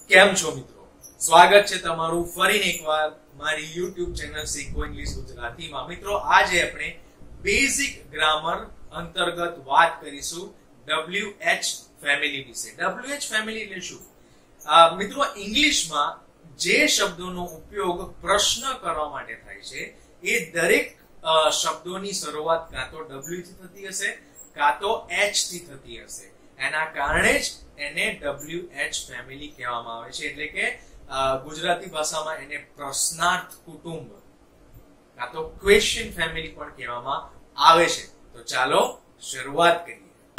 કેમ છો મિત્રો? સ્વાગત છે તમારું ફરીને એકવાર મારી YouTube ચેનલ શીખો ઇંગ્લિશ ગુજરાતીમાં. મિત્રો આજે આપણે બેઝિક ગ્રામર અંતર્ગત વાત કરીશું WH ફેમિલી વિશે. WH ફેમિલી એટલે શું? મિત્રો ઇંગ્લિશમાં જે શબ્દોનો ઉપયોગ પ્રશ્ન કરવા માટે થાય છે એ દરેક શબ્દોની શરૂઆત કાં તો W થી થતી હશે કાં તો H થી થતી હશે. એના કારણે જ એને WH ફેમિલી કહેવામાં આવે છે. એટલે કે ગુજરાતી ભાષામાં એને પ્રશ્નાર્થ કુટુંબ કાં તો ક્વેશ્ચન ફેમિલી પણ કહેવામાં આવે છે. તો ચાલો શરૂઆત કરીએ.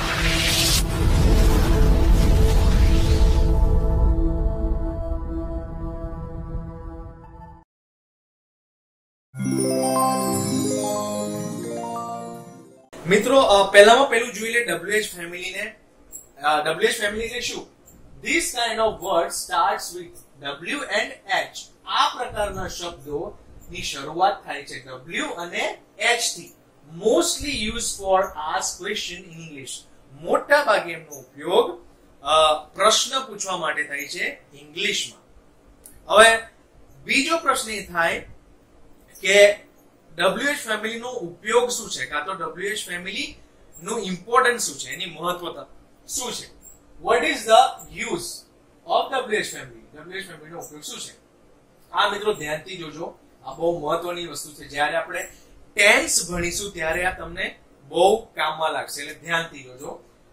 મિત્રો પહેલામાં પહેલું જોઈ લે WH ફેમિલી ને. WH ફેમિલી એટલે શું? This kind of word starts with W and H. આ પ્રકારના શબ્દોની શરૂઆત થાય છે W અને H થી. Mostly used for ask question in English. મોટા ભાગે એમનો ઉપયોગ પ્રશ્ન પૂછવા માટે થાય છે ઇંગ્લિશમાં. હવે બીજો પ્રશ્ન એ થાય કે WH ફેમિલી નો ઉપયોગ શું છે, કાં તો WH ફેમિલી નું ઇમ્પોર્ટન્સ શું છે, એની મહત્વતા શું છે. What is the use of WH family? WH family નો ઉપયોગ શું છે? આ મિત્રો ધ્યાનથી જોજો, આ બહુ મહત્વની વસ્તુ છે. જ્યારે આપણે ટેન્સ ભણીશું ત્યારે આ તમને બહુ કામમાં લાગશે, એટલે ધ્યાનથી જોજો.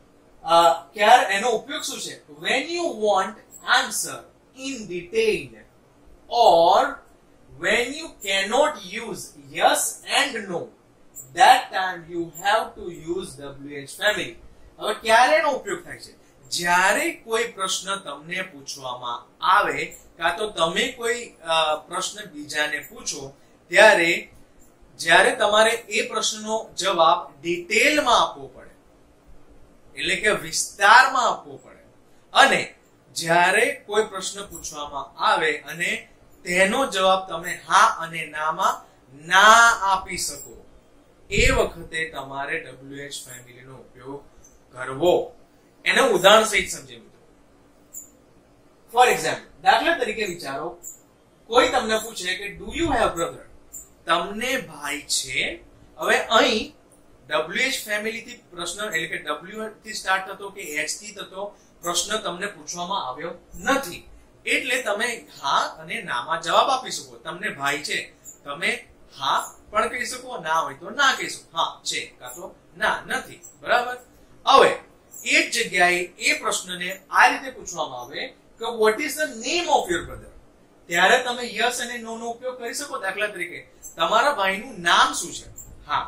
એનો ઉપયોગ શું છે? When you want answer in detail or when you cannot use yes and no, that time you have to use WH family. હવે ક્યારે એનો ઉપયોગ થાય છે? જ્યારે કોઈ પ્રશ્ન તમને પૂછવામાં આવે કાં તો તમે કોઈ પ્રશ્ન બીજાને પૂછો ત્યારે જ્યારે તમારે એ પ્રશ્નનો જવાબ ડિટેલમાં આપવો પડે, એટલે કે વિસ્તારમાં આપવો પડે, અને જ્યારે કોઈ પ્રશ્ન પૂછવામાં આવે અને તેનો જવાબ તમે હા અને નામાં ના આપી શકો, એ વખતે તમારે WH ફેમિલીનો ઉપયોગ કરવો. એના ઉદાહરણ સહિત સમજે મિત્રો. ફોર એક્ઝામ્પલ, દાખલા તરીકે વિચારો, કોઈ તમને પૂછે કે ડુ યુ હેવ બ્રધર? તમને ભાઈ છે. હવે અહીં WH ફેમિલી થી પ્રશ્ન, એટલે કે W થી સ્ટાર્ટ થતો કે H થી થતો પ્રશ્ન તમને પૂછવામાં આવ્યો નથી, એટલે તમે હા અને નામાં જવાબ આપી શકો. તમને ભાઈ છે, તમે હા પણ કહી શકો, ના હોય તો ના કહી શકો. હા છે કાં તો ના નથી. બરાબર. હવે એ જ જગ્યાએ એ પ્રશ્નને આ રીતે પૂછવામાં આવે કે what is the name of your brother, ત્યારે તમે યસ અને નો નો ઉપયોગ કરી શકો. દાખલા તરીકે તમારા ભાઈનું નામ શું છે? હા.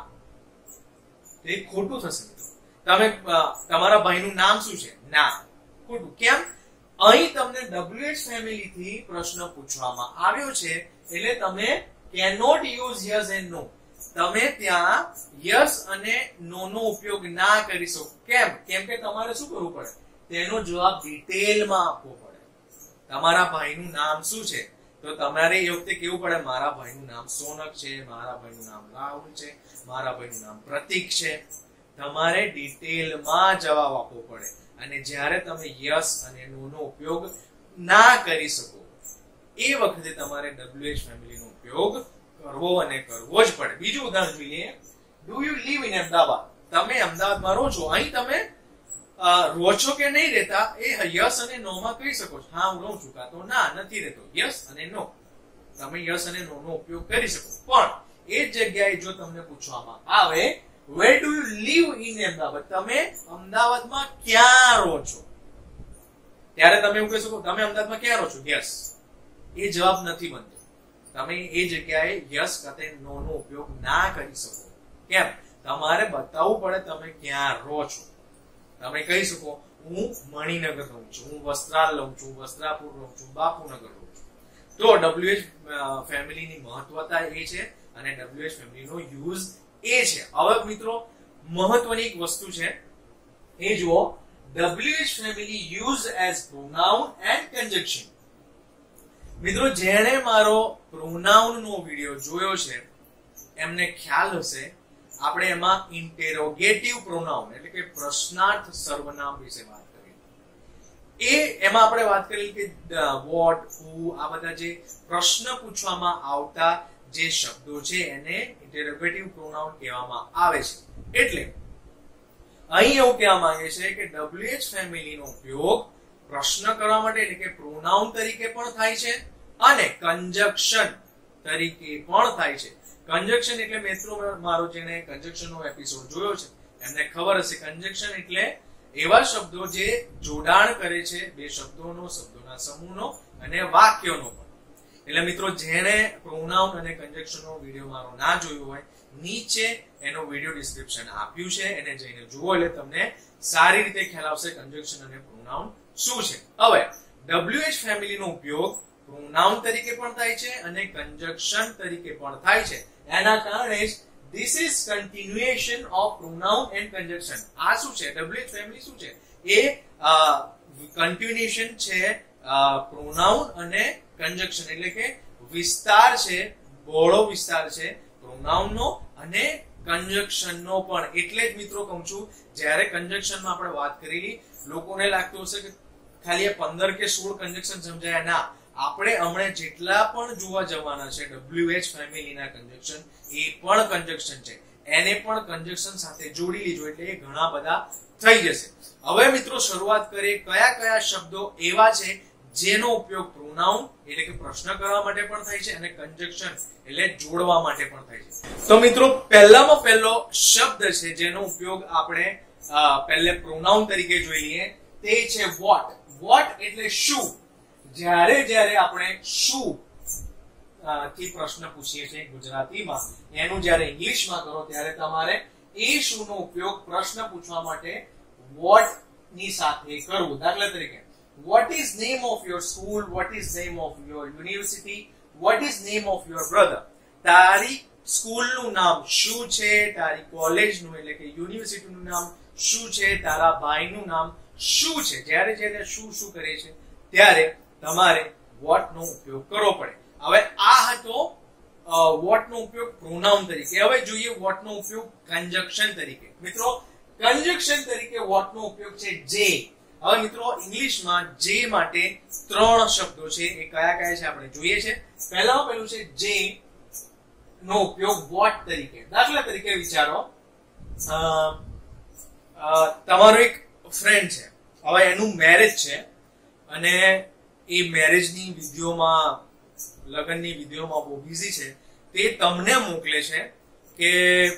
એ ખોટું થશે મિત્રો. તમે તમારા ભાઈનું નામ શું છે? ના. ખોટું. કેમ? અહીં તમને WH ફેમિલી થી પ્રશ્ન પૂછવામાં આવ્યો છે, એટલે તમે cannot use yes and no. તમે ત્યાં યસ અને નો નો ઉપયોગ ના કરી શકો. કેમ? કેમ કે તમારે શું કરવું પડે? તેનો જવાબ ડિટેલમાં આપવો પડે. તમારા ભાઈનું નામ શું છે? તો તમારે એ વખતે કેવું પડે? મારા ભાઈનું નામ સોનક છે, મારા ભાઈનું નામ રાહુલ છે, મારા ભાઈનું નામ પ્રતીક છે. તમારે ડિટેલમાં જવાબ આપવો પડે. અને જ્યારે તમે યસ અને નો નો ઉપયોગ ના કરી શકો એ વખતે તમારે WH ફેમિલીનો ઉપયોગ કરવો અને કરવો જ પડે. બીજું ઉદાહરણ જોઈએ. Do you live in Ahmedabad? તમે અમદાવાદમાં રહો છો. અહીં તમે રહો છો કે નહીં રહેતા એ યસ અને નો માં કહી શકો છો. હા હું રહું છું, કાં તો ના નથી રહેતો. યસ અને નો. તમે યસ અને નો નો ઉપયોગ કરી શકો. પણ એ જ જગ્યાએ જો તમને પૂછવામાં આવે where do you live in Ahmedabad, તમે અમદાવાદમાં ક્યાં રહો છો, ત્યારે તમે એવું કહી શકો તમે અમદાવાદમાં ક્યાં રહો છો? યસ. એ જવાબ નથી બનતો. તમે એ જગ્યાએ યસ કાં નો નો ઉપયોગ ના કરી શકો. કેમ? તમારે બતાવવું પડે તમે ક્યાં રહો છો. તમે કહી શકો હું મણિનગર રહું છું, હું વસ્ત્રાલ રહું છું, વસ્ત્રાપુર રહું છું, બાપુનગર રહું છું. તો WH ફેમિલીની મહત્વતા એ છે અને WH ફેમિલીનો યુઝ એ છે. હવે મિત્રો મહત્વની એક વસ્તુ છે એ જુઓ. WH family use as pronoun and conjunction. મિત્રો જેણે મારો પ્રોનાઉન નો વિડિયો જોયો છે એમને ખ્યાલ હશે આપણે એમાં ઇન્ટેરોગેટિવ પ્રોનાઉન એટલે કે પ્રશ્નાર્થ સર્વનામ વિશે વાત કરી. એમાં આપણે વાત કરી કે વોટ, હુ, આ બધા જે પ્રશ્ન પૂછવામાં આવતા જે શબ્દો છે એને ઇન્ટરોગેટિવ પ્રોનાઉન કહેવામાં આવે છે. એટલે અહીં એવું કહેવા માંગે છે કે WH ફેમિલીનો ઉપયોગ પ્રશ્ન કરવા માટે એટલે કે પ્રોનાઉન તરીકે પણ થાય છે અને કંજક્શન તરીકે પણ થાય છે. કંજક્શન એટલે મિત્રો મારો જેને કંજક્શનનો એપિસોડ જોયો છે એમને ખબર હશે, કંજક્શન એટલે એવા શબ્દો જે જોડાણ કરે છે બે શબ્દોનો, શબ્દોના સમૂહનો અને વાક્યોનો પણ. એટલે મિત્રો જેણે પ્રોનાઉન અને કંજક્શનનો વિડિયો મારો ના જોયો હોય, નીચે એનો વિડિયો ડિસ્ક્રિપ્શન આપ્યું છે, એને જઈને જુઓ એટલે તમને સારી રીતે ખ્યાલ આવશે કંજક્શન અને પ્રોનાઉન શું છે. હવે WH ફેમિલીનો ઉપયોગ પ્રોનાઉન તરીકે પણ થાય છે અને કંજક્શન તરીકે પણ થાય છે. એના કારણે જ this is continuation of pronoun and conjunction. આ શું છે? WH ફેમિલી શું છે? એ કન્ટિન્યુએશન છે પ્રોનાઉન અને કંજક્શન, એટલે કે વિસ્તાર છે, બહોળો વિસ્તાર છે પ્રોનાઉનનો અને કંજક્શનનો પણ. એટલે જ મિત્રો કહું છું, જ્યારે કંજક્શનમાં આપણે વાત કરેલી લોકોને લાગતું હશે કે ખાલી 15 કે 16 કંજક્શન સમજાયા. ના, આપણે હમણાં જેટલા પણ જોવા જવાના છે WH ફેમિલીના કંજક્શન, એ પણ કંજક્શન છે, એને પણ કંજક્શન સાથે જોડી લીધો એટલે એ ઘણા બધા થઈ જશે. હવે મિત્રો શરૂઆત કરીએ કયા કયા શબ્દો એવા છે જેનો ઉપયોગ પ્રોનાઉન એટલે કે પ્રશ્ન કરવા માટે પણ થાય છે અને કંજક્શન એટલે જોડવા માટે પણ થાય છે. તો મિત્રો પહેલામાં પહેલો શબ્દ છે જેનો ઉપયોગ આપણે પહેલે પ્રોનાઉન તરીકે જોઈ લઈએ, તે છે વોટ. વોટ એટલે શું. જ્યારે આપણે શું થી પ્રશ્ન પૂછીએ છીએ ગુજરાતીમાં, એનું જ્યારે ઇંગ્લિશમાં કરો ત્યારે તમારે એ શું નો ઉપયોગ પ્રશ્ન પૂછવા માટે વોટ ની સાથે કરવું. દાખલા તરીકે, what is name of your school, what is name of your university, what is name of your brother. તારી સ્કૂલ નું નામ શું છે, તારી કોલેજ નું એટલે કે યુનિવર્સિટી નું નામ શું છે, તારા ભાઈ નું નામ શું છે. જ્યારે શું કરે છે ત્યારે તમારે વોટ નો ઉપયોગ કરવો પડે. હવે આ હતો વોટ નો ઉપયોગ પ્રોનાઉન તરીકે. હવે જોઈએ વોટ નો ઉપયોગ કંજક્શન તરીકે. મિત્રો કંજક્શન તરીકે વોટ નો ઉપયોગ છે જે. હવે મિત્રો ઇંગ્લિશમાં જે માટે 3 શબ્દો છે, એ કયા કયા છે આપણે જોઈએ છે. પહેલું છે જે નો ઉપયોગ વોટ તરીકે. દાખલા તરીકે વિચારો, તમારો એક ફ્રેન્ડ છે, હવે એનું મેરેજ છે અને એ મેરેજની વિડીયોમાં, લગ્નની વિડીયોમાં બહુ બિઝી છે. તે તમને મોકલે છે કે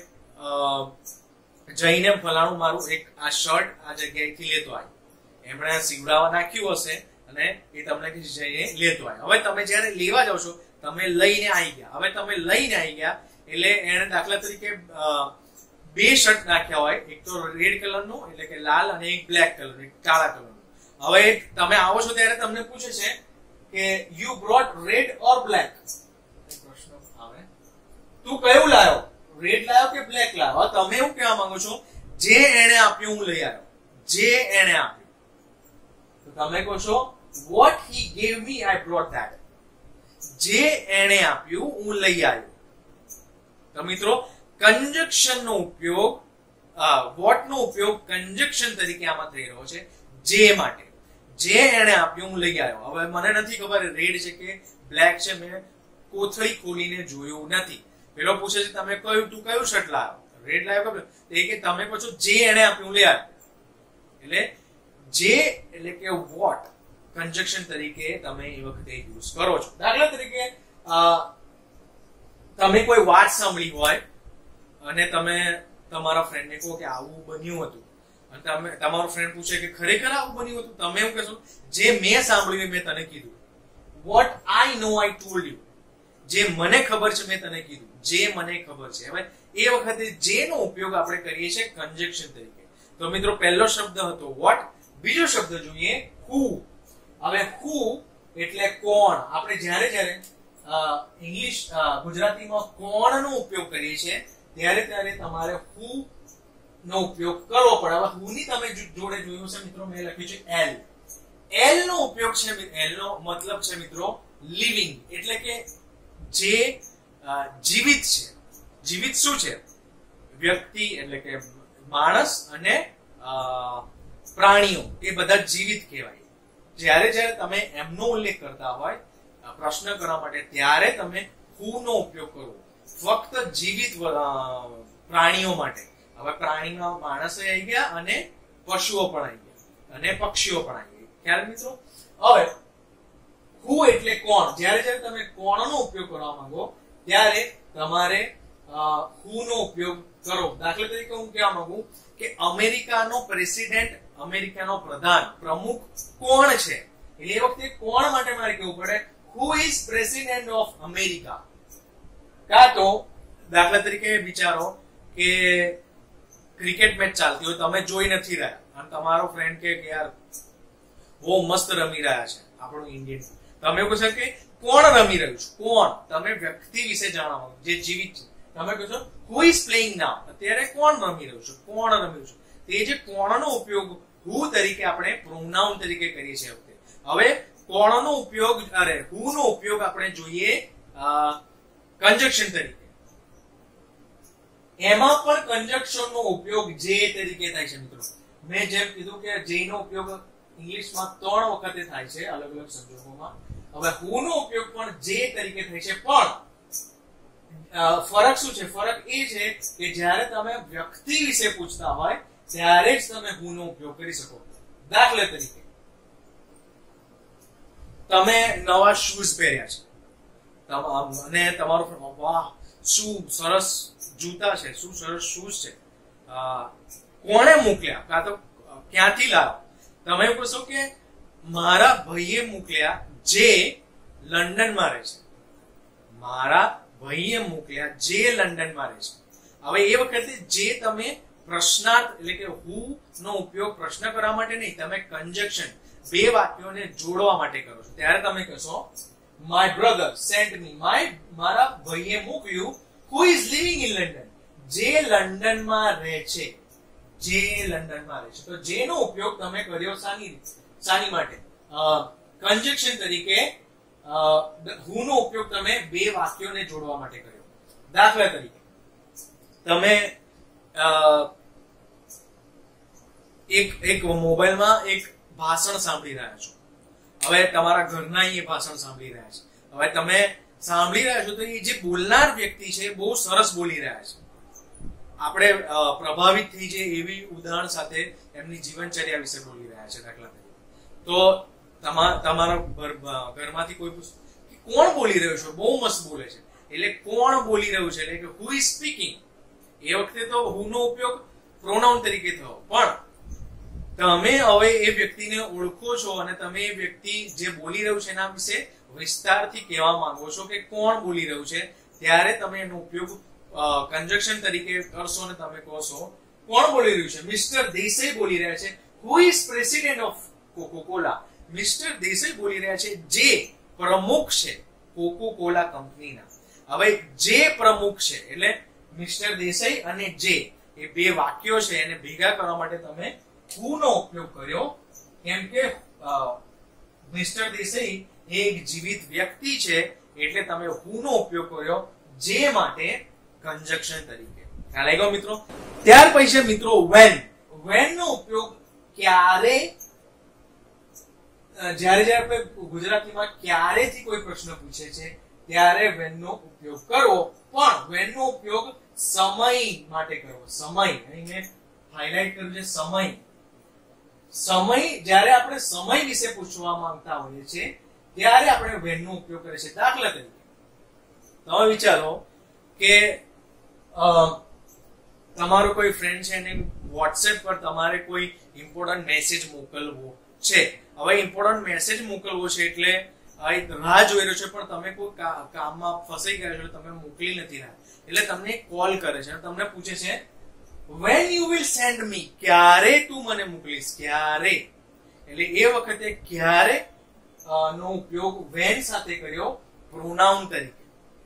જઈને ફલાણું મારું એક આ શર્ટ આ જગ્યાએથી લેતો આવ. એમણે સીવડાવવા નાખ્યું હશે અને એ તમને કે જઈને લેતો આવ. હવે તમે જ્યારે લેવા જાવ છો, તમે લઈને આવી ગયા. હવે તમે લઈને આવી ગયા એટલે એને દાખલા તરીકે 2 શર્ટ નાખ્યા હોય, એક તો રેડ કલરનું એટલે કે લાલ અને એક બ્લેક કલરનું, એક કાળા કલરનું. હવે તમે આવો છો ત્યારે તમને પૂછે છે કે you brought red or black. પ્રશ્ન આવે, તું કયું લાવ્યો, રેડ લાવ્યો કે બ્લેક લાવ્યો. તમે એવું કહેવા માંગો છો જે એને આપ્યું હું લઈ આવ્યો. જે એને આપ્યું તો તમે કહો છો what he gave me I brought that. જે એને આપ્યું હું લઈ આવ્યો. તો મિત્રો કંજક્શન નો ઉપયોગ, વોટ નો ઉપયોગ કંજક્શન તરીકે આમાં થઈ રહ્યો છે જે માટે. જે એને આપ્યું હું લઈ આવ્યો. હવે મને નથી ખબર રેડ છે કે બ્લેક છે, મેં કોથળી ખોલીને જોયું નથી. પેલો પૂછે છે તમે તું કયું શર્ટ લાવ્યો, રેડ લાવ્યો કે તમે કહો છો જે એને આપ્યું લઈ આવ્યો. એટલે જે એટલે કે વોટ કંજક્શન તરીકે તમે એ વખતે યુઝ કરો છો. દાખલા તરીકે તમે કોઈ વાત સાંભળી હોય અને તમે તમારા ફ્રેન્ડને કહો કે આવું બન્યું હતું, અને તમે તમારો ફ્રેન્ડ પૂછે કે ખરેખર આવું બન્યું હતું, તમે એવું કહેશો જે મેં સાંભળ્યું મેં તને કીધું. What I know I told you. જે મને ખબર છે મેં તને કીધું, જે મને ખબર છે. હવે એ વખતે જે નો ઉપયોગ આપણે કરીએ છીએ કંજક્શન તરીકે. તો મિત્રો પહેલો શબ્દ હતો વોટ. બીજો શબ્દ જોઈએ હુ. હવે હુ એટલે કોણ. આપણે જ્યારે ઇંગ્લિશ ગુજરાતીમાં કોણ નો ઉપયોગ કરીએ છીએ ત્યારે તમારે હુ નો ઉપયોગ કરવો પડે. હવે હુ ની તમે જોડે જોયું છે મિત્રો, મેં લખ્યું છે એલ. એલ નો ઉપયોગ છે, એલ નો મતલબ છે મિત્રો લિવિંગ, એટલે કે જે જીવિત છે. જીવિત શું છે? વ્યક્તિ એટલે કે માણસ અને પ્રાણીઓ, એ બધા જીવિત કહેવાય. જ્યારે તમે એમનો ઉલ્લેખ કરતા હોય પ્રશ્ન કરવા માટે ત્યારે તમે who નો ઉપયોગ કરવો. ફક્ત જીવિત પ્રાણીઓ માટે. હવે પ્રાણીમાં માણસો આવી ગયા અને પશુઓ પણ આવી ગયા અને પક્ષીઓ પણ આવી ગયા. ખ્યાલ મિત્રો? હવે who એટલે કોણ. જ્યારે તમે કોણનો ઉપયોગ કરવા માંગો ત્યારે તમારે who નો ઉપયોગ કરો. દાખલા તરીકે હું કહેવા માંગુ કે અમેરિકાનો પ્રેસિડેન્ટ, અમેરિકાનો પ્રમુખ કોણ છે. એટલે એ વખતે કોણ માટે મારે કહેવું પડે who is president of America. કાં તો દાખલા તરીકે વિચારો કે ક્રિકેટ મેચ ચાલતી હોય, તમે જોઈ નથી રહ્યા અને તમારો ફ્રેન્ડ કે યાર બહુ મસ્ત રમી રહ્યા છે આપણું ઇન્ડિયન, તમે કહો છો કે કોણ રમી રહ્યું છે. કોણ, તમે વ્યક્તિ વિશે જાણવા માંગો જે જીવિત છે. તમે કહો છો who is playing now. અત્યારે કોણ રમી રહ્યું છે, કોણ રમી રહ્યું છે. તે જે કોણનો ઉપયોગ who તરીકે આપણે પ્રોનાઉન તરીકે કરીએ છીએ. હવે કોણનો ઉપયોગ who નો ઉપયોગ આપણે જોઈએ કંજક્શન તરીકે. એમાં પણ કંજક્શન નો ઉપયોગ જે તરીકે થાય છે મિત્રો. મેં જેમ કીધું કે જે નો ઉપયોગ ઇંગ્લિશમાં 3 વખતે થાય છે અલગ અલગ સંજોગોમાં. હવે who નો ઉપયોગ પણ જે તરીકે થાય છે, પણ ફરક શું છે? ફરક એ છે કે જ્યારે તમે વ્યક્તિ વિશે પૂછતા હોય ત્યારે જ તમે who નો ઉપયોગ કરી શકો. દાખલા તરીકે તમે નવા શૂઝ પહેર્યા છે અને તમારો વાહ શું સરસ જૂતા છે, શું સરસ શૂઝ છે, કોણે મોકલ્યા કાં તો ક્યાંથી લાવ્યા? તમે પૂછો કે મારા ભાઈએ મોકલ્યા જે લંડનમાં રહે છે. મારા ભાઈએ મોકલ્યા જે લંડનમાં રહે છે. હવે એ વખતે જે તમે પ્રશ્નાર્થ એટલે કે who નો ઉપયોગ પ્રશ્ન કરવા માટે નહીં, તમે કંજક્શન બે વાક્યોને જોડવા માટે કરો છો. ત્યારે તમે કહેશો my brother sent me. મારા ભાઈએ મોકલ્યું who is living in London. જે લંડનમાં રહે છે. જે લંડનમાં રહે છે. તો જે નો ઉપયોગ તમે કર્યો શાની માટે? કંજક્શન તરીકે. who નો ઉપયોગ તમે બે વાક્યોને જોડવા માટે કર્યો. દાખલા તરીકે તમે એક મોબાઈલમાં એક ભાષણ સાંભળી રહ્યા છો. હવે તમારા ઘરના એ ભાષણ સાંભળી રહ્યા છે. હવે તમે સાંભળી રહ્યા છો તો એ જે બોલનાર વ્યક્તિ છે બહુ સરસ બોલી રહ્યા છે. આપણે પ્રભાવિત થઈ જાય એવી ઉદાહરણ સાથે એમની જીવનચર્યા વિશે બોલી રહ્યા છે. દાખલા તરીકે તો તમારા ઘરમાંથી કોઈ પૂછે કોણ બોલી રહ્યું છે, બહુ મસ્ત બોલે છે. એટલે કોણ બોલી રહ્યું છે એટલે કે who is speaking. એ વખતે તો who નો ઉપયોગ પ્રોનાઉન તરીકે થયો, પણ તમે હવે એ વ્યક્તિને ઓળખો છો અને તમે એ વ્યક્તિ જે બોલી રહ્યું છે એના વિશે વિસ્તારથી કહેવા માંગો છો કે કોણ બોલી રહ્યું છે, ત્યારે તમે એનો ઉપયોગ કંજક્શન તરીકે કરશો અને તમે કહો છો કોણ બોલી રહ્યું છે? મિસ્ટર દેસાઈ બોલી રહ્યા છે. who is president of Coca-Cola. Mister Desai બોલી રહ્યા છે જે પ્રમુખ છે કોકો-કોલા કંપનીના. હવે જે પ્રમુખ છે એટલે મિસ્ટર દેસાઈ અને જે એ બે વાક્યો છે એને ભેગા કરવા માટે તમે who નો ઉપયોગ કર્યો. કેમ કે મિસ્ટર દેસાઈ એક જીવિત વ્યક્તિ છે એટલે તમે who નો ઉપયોગ કર્યો જે માટે કંજક્શન તરીકે. ખ્યાલ આવી ગયો મિત્રો? ત્યાર પછી મિત્રો when નો ઉપયોગ ક્યારે. જ્યારે આપણે ગુજરાતીમાં ક્યારેથી કોઈ પ્રશ્ન પૂછે છે ત્યારે when નો ઉપયોગ કરવો, પણ when નો ઉપયોગ સમય માટે કરવો. સમય અહીં મેં હાઇલાઇટ કર્યું છે સમય. જ્યારે આપણે સમય વિશે પૂછવા માંગતા હોઈએ છીએ ત્યારે આપણે when નો ઉપયોગ કરીએ છીએ. દાખલા તરીકે તમે વિચારો કે તમારો કોઈ ફ્રેન્ડ છે અને WhatsApp પર તમારે કોઈ ઇમ્પોર્ટન્ટ મેસેજ મોકલવો છે. હવે ઇમ્પોર્ટન્ટ મેસેજ મોકલવો છે એટલે રાહ જોઈ રહ્યો છે પણ તમે કોઈ કામમાં ફસાઈ ગયા છો, તમે મોકલી નથી રહ્યા, એટલે તમને કોલ કરે છે અને તમને પૂછે છે when you will send me. ક્યારે તું મને મોકલીશ? ક્યારે. એટલે એ વખતે ક્યારે નો ઉપયોગ when સાથે કર્યો પ્રોનાઉન તરીકે.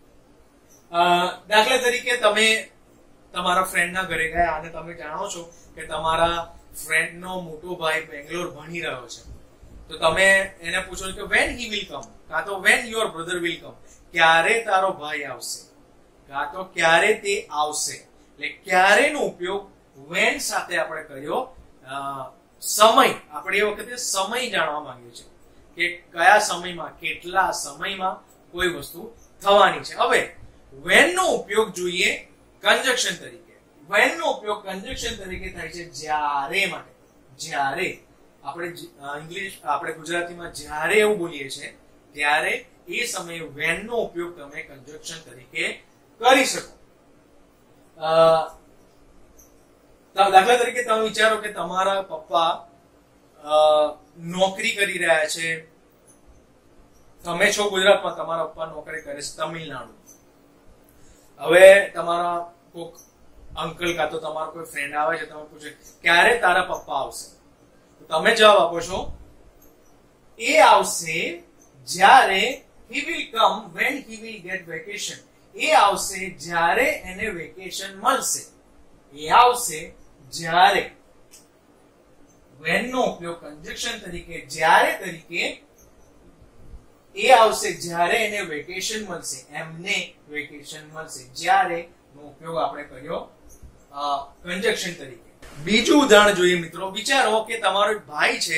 દાખલા તરીકે તમે તમારા ફ્રેન્ડના ઘરે ગયા અને તમે જાણો છો કે તમારા ફ્રેન્ડનો મોટો ભાઈ બેંગ્લોર ભણી રહ્યો છે, તો તમે એને પૂછો કે when he will come, કાં તો when your brother will come. ક્યારે તારો ભાઈ આવશે, કાં તો ક્યારે તે આવશે. એટલે ક્યારે નો ઉપયોગ when સાથે આપણે કર્યો. સમય, આપણે એ વખતે સમય જાણવા માંગ્યો છે. કે કયા સમયમાં, કેટલા સમયમાં કોઈ વસ્તુ થવાની છે. હવે when નો ઉપયોગ જોઈએ કંજક્શન તરીકે. when નો ઉપયોગ કંજક્શન તરીકે થાય છે જ્યારે માટે. જ્યારે આપણે ગુજરાતીમાં જ્યારે એવું બોલીએ છીએ ત્યારે એ સમયે when નો ઉપયોગ તમે કંજક્શન તરીકે કરી શકો. દાખલા તરીકે તમે વિચારો કે તમારા પપ્પા નોકરી કરી રહ્યા છે. તમે છો ગુજરાતમાં, તમારા પપ્પા નોકરી કરે છે તમિલનાડુ. હવે તમારા કોઈક અંકલ કાં તો તમારો કોઈ ફ્રેન્ડ આવે છે, તમે પૂછે ક્યારે તારા પપ્પા આવશે, તો તમે જવાબ આપો છો એ આવશે જ્યારે, he will come when he will get vacation. એ આવશે જ્યારે એને વેકેશન મળશે. એ આવશે જ્યારે. when નો ઉપયોગ કંજક્શન તરીકે જ્યારે તરીકે. એ આવશે જ્યારે એને વેકેશન મળશે. એમને વેકેશન મળશે. જ્યારે નો ઉપયોગ આપણે કર્યો કંજક્શન તરીકે. બીજું ઉદાહરણ જોઈએ મિત્રો. વિચારો કે તમારો એક ભાઈ છે,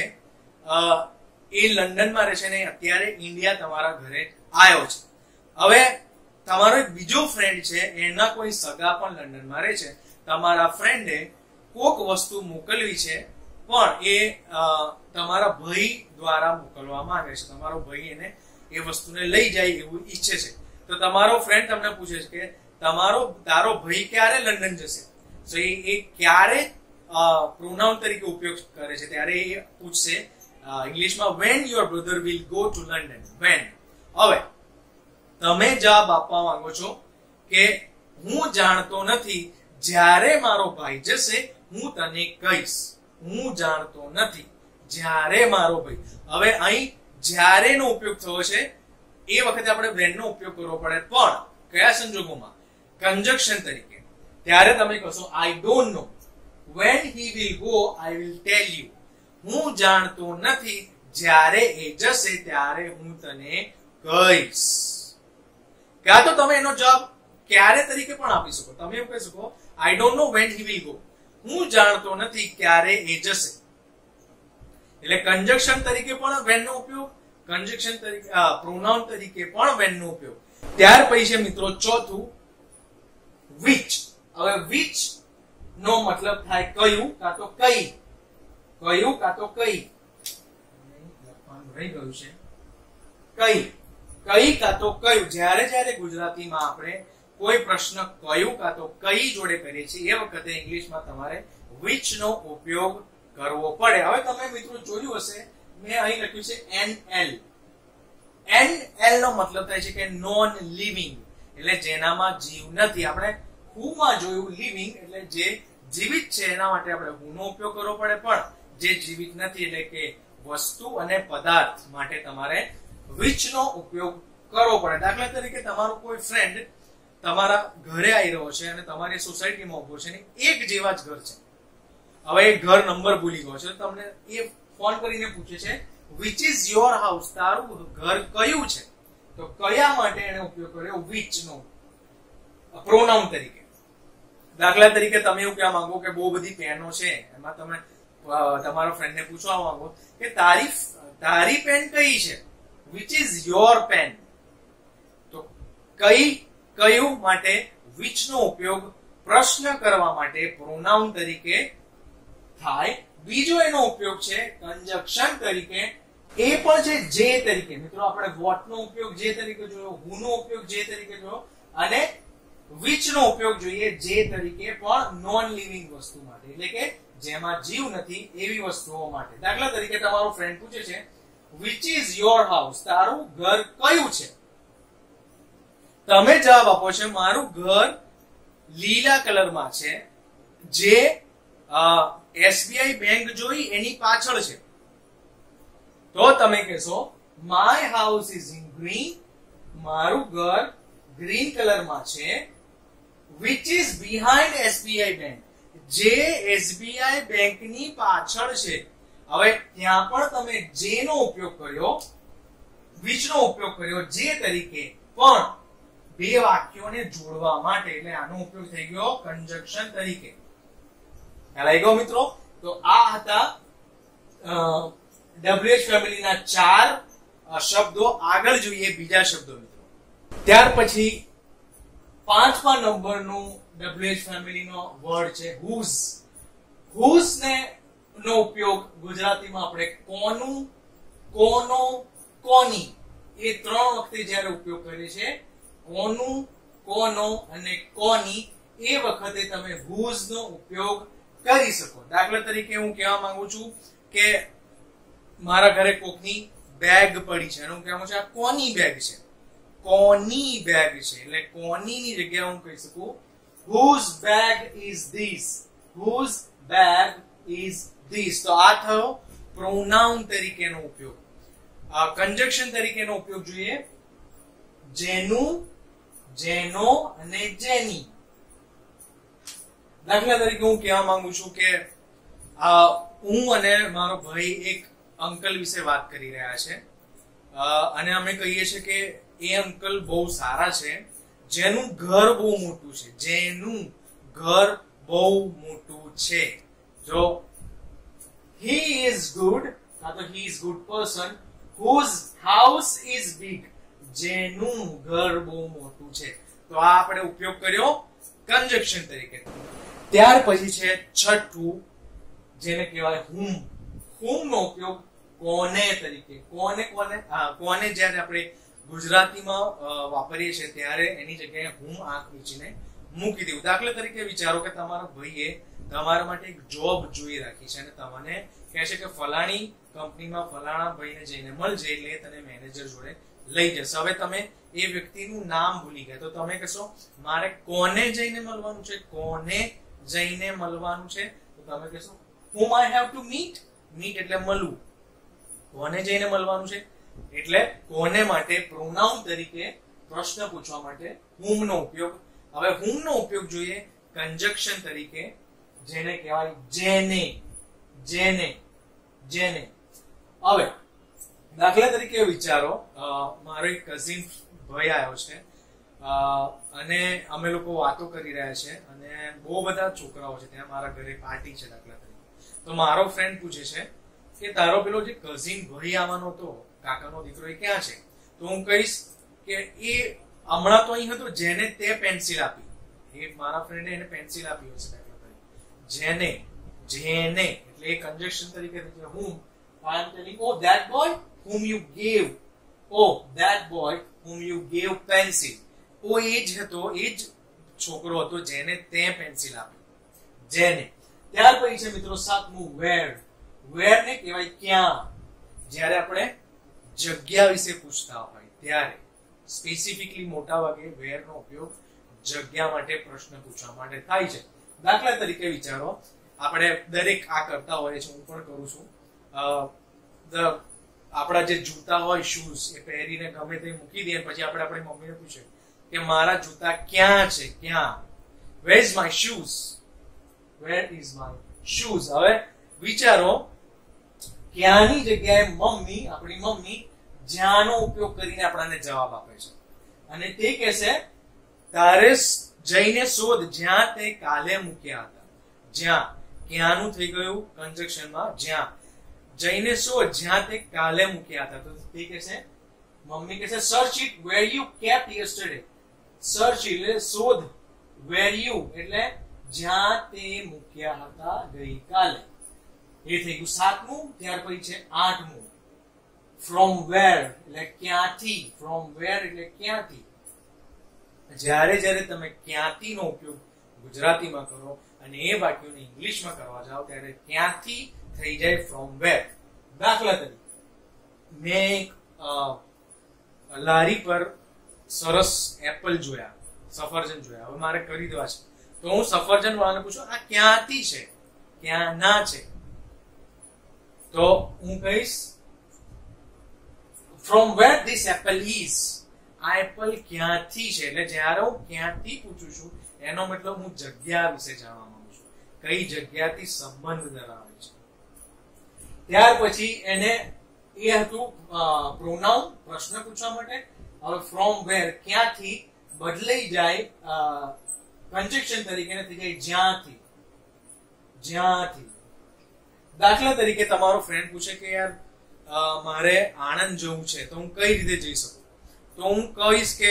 એ લંડનમાં રહે છે ને અત્યારે ઇન્ડિયા તમારા ઘરે આવ્યો છે. હવે તમારો એક બીજો ફ્રેન્ડ છે, એના કોઈ સગા પણ લંડનમાં રહે છે. તમારા ફ્રેન્ડે કોક વસ્તુ મોકલવી છે, પણ એ તમારા ભાઈ દ્વારા મોકલવામાં આવે છે. તમારો ભાઈ એને એ વસ્તુને લઈ જાય એવું ઈચ્છે છે. તો તમારો ફ્રેન્ડ તમને પૂછે છે કે તારો ભાઈ ક્યારે લંડન જશે. તો એ ક્યારે પ્રોનાઉન તરીકે ઉપયોગ કરે છે ત્યારે એ પૂછશે ઇંગ્લિશમાં when your brother will go to London. when. હવે તમે જવાબ આપવા માંગો છો કે હું જાણતો નથી, જ્યારે મારો ભાઈ જશે હું તને કહીશ. હું જાણતો નથી, જ્યારે મારો ભાઈ. હવે અહીં જ્યારે નો ઉપયોગ થયો છે, એ વખતે આપણે when નો ઉપયોગ કરવો પડે, પણ કયા સંજોગોમાં? કંજક્શન તરીકે. ત્યારે તમે કહેશો I don't know. when he will go I will tell you. હું જાણતો નથી, જ્યારે એ જશે ત્યારે હું તને કહીશ. ક્યાં તો તમે એનો જવાબ ક્યારે તરીકે પણ આપી શકો. તમે એવું કહી શકો I don't know when he will go. હું જાણતો નથી ક્યારે એ જશે. એટલે કંજક્શન તરીકે પણ when નો ઉપયોગ, કંજક્શન તરીકે પ્રોનાઉન તરીકે પણ when નો ઉપયોગ. ત્યાર પછી છે મિત્રો ચોથું which. હવે which નો મતલબ થાય કયું કાં તો કઈ. કયું કાં તો કઈ. રહી ગયું છે કઈ. કઈ કાં તો કયું. જ્યારે ગુજરાતીમાં આપણે કોઈ પ્રશ્ન કયું કાં તો કઈ જોડે કરીએ છીએ, એ વખતે ઇંગ્લિશમાં તમારે which નો ઉપયોગ કરવો પડે. હવે તમે મિત્રો જોયું હશે, મેં અહીં લખ્યું છે NL. NL નો મતલબ થાય છે કે નોન લિવિંગ, એટલે જેનામાં જીવ નથી. આપણે who માં જોયું લિવિંગ એટલે જે જીવિત છે, એના માટે આપણે who નો ઉપયોગ કરવો પડે, પણ જે જીવિત નથી એટલે કે વસ્તુ અને પદાર્થ માટે તમારે which નો ઉપયોગ કરવો પડે. દાખલા તરીકે તમારો કોઈ ફ્રેન્ડ તમારા ઘરે આવી રહ્યો છે અને તમારી સોસાયટીમાં ઉભો છે ને એક જેવા જ ઘર છે. હવે એ ઘર નંબર ભૂલી ગયો છે, તમને એ ફોન કરીને પૂછે છે which is your house. તારું ઘર કયું છે? તો કયા માટે એને ઉપયોગ કર્યો which નો પ્રોનાઉન તરીકે. દાખલા તરીકે તમે એવું કહેવા માંગો કે બહુ બધી પેનો છે, એમાં તમે તમારા ફ્રેન્ડને પૂછવા માંગો કે તારી પેન કઈ છે? which is your pen. તો કયું માટે which નો ઉપયોગ પ્રશ્ન કરવા માટે પ્રોનાઉન તરીકે થાય. બીજો એનો ઉપયોગ છે કંજક્શન તરીકે. એ પણ છે જે તરીકે. મિત્રો આપણે what નો ઉપયોગ જે તરીકે જોયો, who નો ઉપયોગ જે તરીકે જોયો, અને which નો ઉપયોગ જોઈએ જે તરીકે પણ નોન લિવિંગ વસ્તુ માટે, એટલે કે જેમાં જીવ નથી એવી વસ્તુઓ માટે. દાખલા તરીકે તમારો ફ્રેન્ડ પૂછે છે which is your house. તારું ઘર કયું છે? તમે જવાબ આપો છો મારું ઘર લીલા કલરમાં છે, જે SBI બેંક જોઈ એની પાછળ છે. તો તમે કહેશો my house is in green. મારું ઘર ગ્રીન કલરમાં છે. which is behind SBI bank. જે SBI બેંકની પાછળ છે. હવે ત્યાં પણ તમે જે નો ઉપયોગ કર્યો, which નો ઉપયોગ કર્યો જે તરીકે, પણ બે વાક્યોને જોડવા માટે, એટલે આનો ઉપયોગ થઈ ગયો કંજક્શન તરીકે. ખ્યાલ આવી ગયો મિત્રો? તો આ હતા WH ફેમિલીના 4 શબ્દો આગળ જોઈએ બીજા શબ્દો મિત્રો. ત્યાર પછી 5મા નંબરનું WH ફેમિલીનો વર્ડ છે whose. whose ને નો ઉપયોગ ગુજરાતીમાં આપણે કોનું, કોનો, કોની એ 3 વખતે જ્યારે ઉપયોગ કરીએ છીએ, કોનું, કોનો અને કોની, એ વખતે તમે whose નો ઉપયોગ કરી શકો. દાખલા તરીકે હું કહેવા માંગુ છું કે મારા ઘરે કોકની બેગ પડી છે, એનું કહેવાનું છે આ કોની બેગ છે, કોની બેગ છે. એટલે કોની ની જગ્યાએ હું કહી શકું whose bag is this, whose bag is this. તો આ થયો પ્રોનાઉન તરીકેનો ઉપયોગ. કંજક્શન તરીકેનો ઉપયોગ જોઈએ જેનું, જેનો અને જેની. દાખલા તરીકે હું કહેવા માંગુ છું કે હું અને મારો ભાઈ એક અંકલ વિશે વાત કરી રહ્યા છે અને અમે કહીએ છીએ કે એ અંકલ બહુ સારા છે, જેનું ઘર બહુ મોટું છે, જેનું ઘર બહુ મોટું છે. જો he is good, કાં તો he is good person, whose house is big, જેનું ઘર બહુ મોટું છે. તો આ આપણે ઉપયોગ કર્યો કંજક્શન તરીકે. ત્યાર પછી છે છઠ્ઠું, જેને કહેવાય whom. whom નો ઉપયોગ કોને તરીકે. કોને કોને કોને જ્યારે આપણે ગુજરાતીમાં વાપરીએ છીએ ત્યારે એની જગ્યાએ whom આંખ મીચીને મૂકી દેવું. દાખલા તરીકે વિચારો કે તમારા ભાઈએ તમારા માટે એક જોબ જોઈ રાખી છે અને તમને કહે છે કે ફલાણી કંપનીમાં ફલાણા ભાઈને જઈને મળજે, એટલે તને મેનેજર જોડે લઈ જશે. હવે તમે એ વ્યક્તિનું નામ ભૂલી ગયા તો તમે કહેશો મારે કોને જઈને મળવાનું છે, કોને જઈને મળવાનું છે. તો તમે કહેશો whom I have to meet. meet એટલે મળવું, કોને જઈને મળવાનું છે એટલે કોને માટે પ્રોનાઉન તરીકે પ્રશ્ન પૂછવા માટે whom નો ઉપયોગ. હવે whom નો ઉપયોગ જોઈએ કંજક્શન તરીકે, જેને કહેવાય જેને, જેને, જેને. હવે દાખલા તરીકે વિચારો મારો એક કઝિન ભાઈ આવ્યો છે અને અમે લોકો વાતો કરી રહ્યા છે અને બહુ બધા છોકરાઓ છે ત્યાં, મારા ઘરે પાર્ટી છે દાખલા તરીકે. તો મારો ફ્રેન્ડ પૂછે છે કે તારો પેલો જે કઝિન ભાઈ આવવાનો હતો, કાકાનો દીકરો, એ ક્યાં છે? તો હું કહીશ કે એ હમણાં તો અહીં હતો, જેને તે પેન્સિલ આપી. એ મારા ફ્રેન્ડે એને પેન્સિલ આપી હશે દાખલા તરીકે. જેને, જેને એટલે એ કંજક્શન તરીકે whom. I am telling, oh that boy whom you gave, oh that boy whom you gave pencil. ઓ એ જ હતો, એ જ છોકરો હતો જેને તે પેન્સિલ આપી, જેને. ત્યાર પછી છે મિત્રો 7મું where. where ને કહેવાય ક્યાં. જ્યારે આપણે જગ્યા વિશે પૂછતા હોય ત્યારે સ્પેસિફિકલી મોટા ભાગે where નો ઉપયોગ જગ્યા માટે પ્રશ્ન પૂછવા માટે થાય છે. દાખલા તરીકે વિચારો આપણે દરેક આ કરતા હોય છે, હું પણ કરું છું. આપણા જે જૂતા હોય શૂઝ એ પહેરીને ગમે તે મૂકી દઈએ પછી આપણે આપણી મમ્મીને પૂછે કે મારા જૂતા ક્યાં છે, ક્યાં? where is my shoes, where is my shoes. હવે વિચારો ક્યાંની જગ્યાએ મમ્મી, આપણી મમ્મી જ્યાંનો ઉપયોગ કરીને આપણને જવાબ આપે છે અને તે કહેશે તારે જઈને શોધ જ્યાં તે કાલે મૂક્યા હતા. જ્યાં, ક્યાંનું થઈ ગયું કંજક્શનમાં જ્યાં. જઈને શોધ જ્યાં તે કાલે મૂક્યા હતા. તો તે કહેશે, મમ્મી કહેશે search it where you kept yesterday. search એટલે શોધ, where you એટલે જ્યાં તે મૂક્યા હતા ગઈકાલે. એ થઈ ગયું 7મું. ત્યાર પછી છે 8મું from where એટલે ક્યાંથી. from where એટલે ક્યાંથી. જ્યારે જ્યારે તમે ક્યાંથી નો ઉપયોગ ગુજરાતીમાં કરો અને એ વાક્યોને ઇંગ્લિશમાં કરવા જાઓ ત્યારે ક્યાંથી થઈ જાય from where. દાખલા તરીકે મેં લારી પર સરસ એપલ જોયા, સફરજન જોયા. હવે મારે કરી દેવા છે તો હું સફરજન વાળાને પૂછું આ ક્યાંથી છે, ક્યાં ના છે? તો હું કહીશ from where this apple is. આ એપલ ક્યાંથી છે. એટલે જ્યારે હું ક્યાંથી પૂછું છું એનો મતલબ હું જગ્યા વિશે જાણવા માંગુ છું, કઈ જગ્યાથી સંબંધ ધરાવે છે. ત્યાર પછી એને એ હતું પ્રોનાઉન પ્રશ્ન પૂછવા માટે. હવે from where ક્યાંથી બદલાઈ જાય કંજક્શન તરીકે થઈ જાય જ્યાંથી, જ્યાંથી. દાખલા તરીકે તમારો ફ્રેન્ડ પૂછે કે યાર મારે આણંદ જવું છે તો હું કઈ રીતે જઈ શકું? તો હું કહીશ કે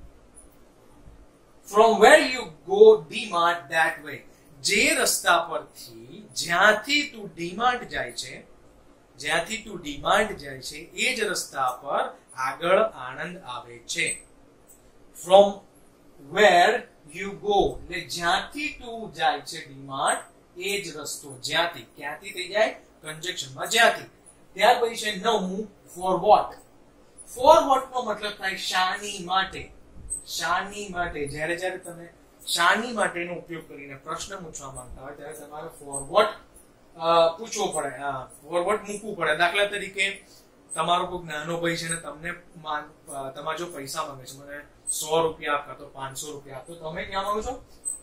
from where you go DMart that way. જે રસ્તા પરથી જ્યાંથી તું ડીમાર્ટ જાય છે, જ્યાંથી તું ડીમાર્ટ જાય છે એ જ રસ્તા પર આગળ આણંદ આવે છે. from where you go એટલે જ્યાંથી તું જાય છે ડીમાર્ટ એ જ રસ્તો. જ્યાંથી, ક્યાંથી થઈ જાય કંજક્શનમાં જ્યાંથી. ત્યાર પછી છે નવમું for what. for what નો મતલબ થાય શાની માટે. શાની માટે. જ્યારે તમે શાની માટેનો ઉપયોગ કરીને પ્રશ્ન પૂછવા માંગતા હોય ત્યારે તમારે for what પૂછવો પડે, for what મૂકવું પડે. દાખલા તરીકે તમારો કોઈ નાનો ભાઈ છે ને તમને તમારે જો પૈસા માંગે છે, મને 100 રૂપિયા આપો તો 500 રૂપિયા આપો, તો તમે ક્યાં માંગો છો?